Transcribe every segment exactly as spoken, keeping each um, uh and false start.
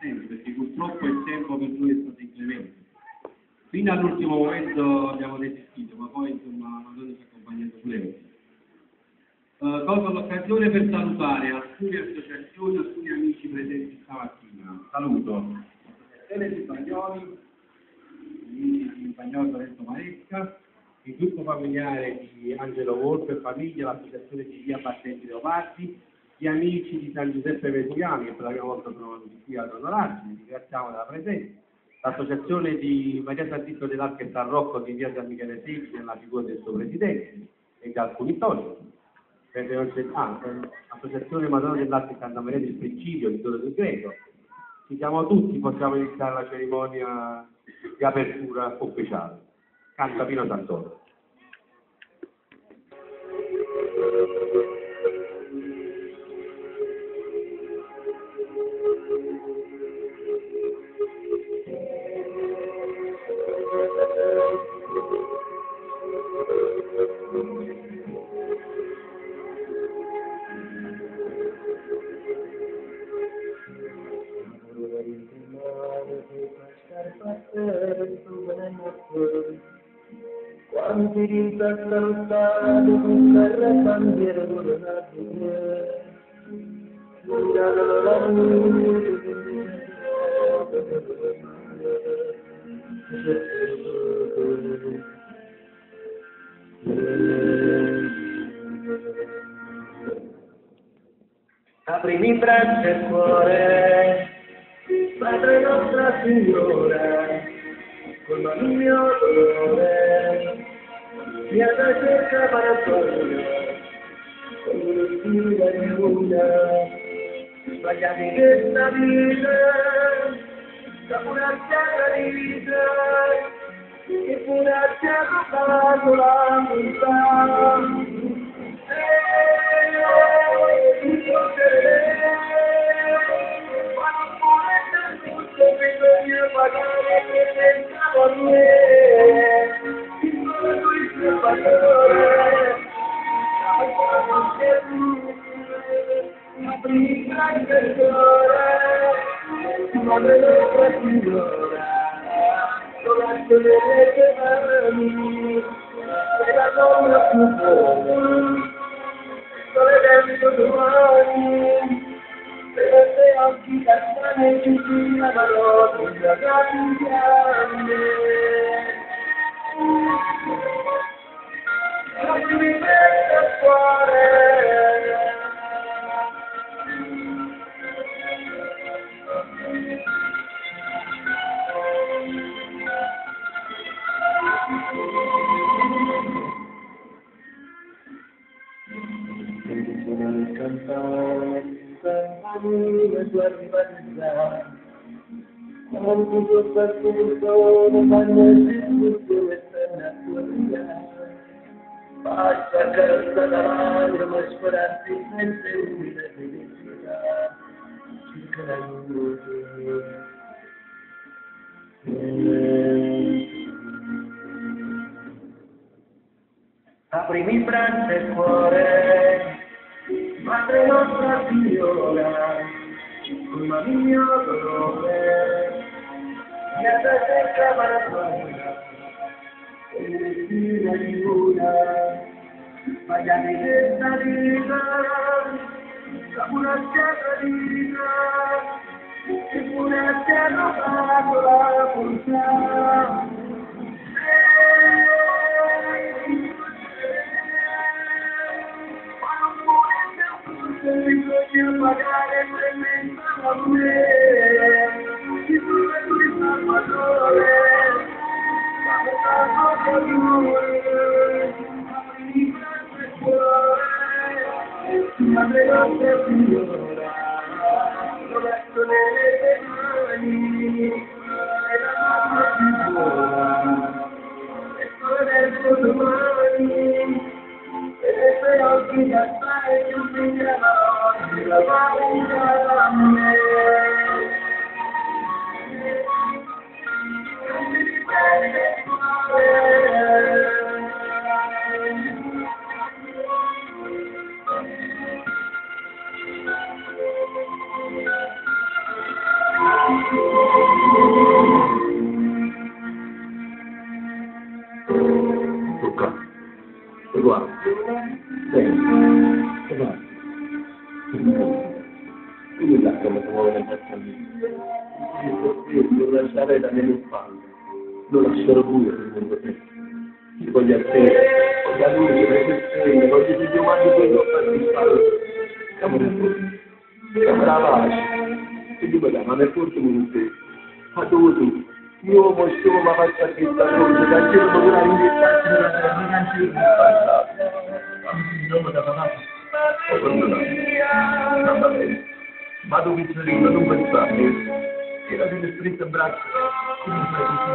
attenti, perché purtroppo il tempo per lui è stato inclemente. Fino all'ultimo momento abbiamo desistito, ma poi insomma Madonna ci ha accompagnato pure. Uh, colgo l'occasione per salutare alcune associazioni, alcuni amici presenti stamattina. Saluto l'Associazione di Bagnoli, amici di Bagnoli Lorenzo Maresca, il gruppo familiare di Angelo Volpe e famiglia, l'associazione di Via Battenti Leopardi, gli amici di San Giuseppe Vesuviani che per la prima volta sono qui ad onorarci, li ringraziamo della presenza, l'associazione di Maria Sant'Isto dell'Arca e San Rocco di Via San Michele Secchi nella figura del suo presidente e di alcuni storici. Ah, l'associazione Madonna dell'Arte Santa Maria del Principio di Torre del Greco. Ci siamo tutti, possiamo iniziare la cerimonia di apertura ufficiale. Canta Pino Santoro. Quanti rintasano stato con terra bandiera coronate, la aprimi braccia e cuore, Madre Nostra Signora, con la mia dolore, mi ha da cerca paratoria, con uno stile di luna, sbagliati questa vita, da una chiarita, che pure ha chiamato la bontà. Bisogna pagare pensavo a me, il sole questo valore, apri grande il cuore, Madre Nostra Signora, dovreste vedere che mani, è la donna più buona, sole dentro domani. Perché oggi cazzane ci girano con la cambiare. Non mi mette a cuore. Sono cantare. Le tue rivalità, quanti tuoi passi sono magnifici e naturalità. Basta carta davanti, ma sperarti senza umile felicità. Circa la luce. Aprimi braccia e cuore, Madre Nostra Signora, con la mia dolore, mi ha da cerca paratoria, e mi stile di luna, sbagliati questa vita, la pura chiarita, che pure a te hanno fatto la bontà. Bisogna pagare pensavo a me, il sole qui salvatore, la nostra amore, apri braccia e cuore, Madre Nostra Signora, dov'è nelle mani, è la nostra figura, e sole dentro domani. E se oggi da stare più migliorano, la paura a me. Non mi riprende il cuore. qua. Bene. Che va? Quindi là come si muove nel personaggio. Devo lasciare la mia spalle. Lo lascerò due secondo te. Ti voglio a te, voglio a lui, voglio a te, voglio che Dio mandi quello a farti spalle. Siamo nel fuoco. Siamo la pace. E dico là, ma nel forse mi dice, ma dove tu? Io mo stiamo ma faccia questa cosa, da che non vorrei invitare la terra, non ci sono da parlare. Ho perdonato. Va bene. Vado vicino, non pensare. Era delle strette braccia. Non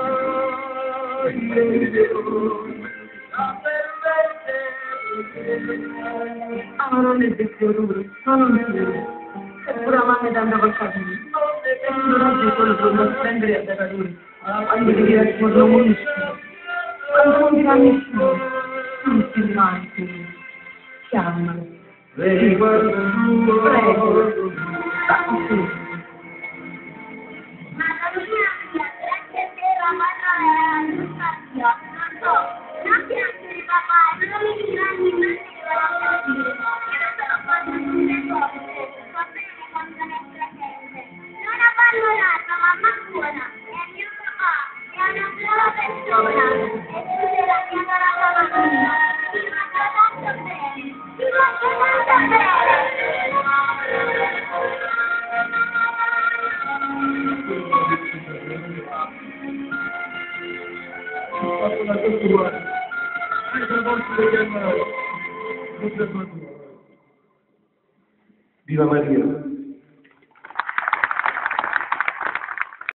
ah, ma non è detto duro, ma non è vero. Eppure la mamma ti andava a capire. E non oggi solo per non prendere a peccatori. Anche che io sono comunista. Quando non dirà nessuno, non si dirà nessuno. Chiamalo. Prego. Sta così. Ma la mia grazie per la mano non so, non piace papà, non mi diranno in mente che la capire. Io non sono fatto tutte cose, va bene quando non è presente. Non abbandonata, mamma buona, è mio papà, è una brava persona, e chiude la mia baracca mattina. Ti manda tanto bene, ti manda tanto bene. Viva Maria!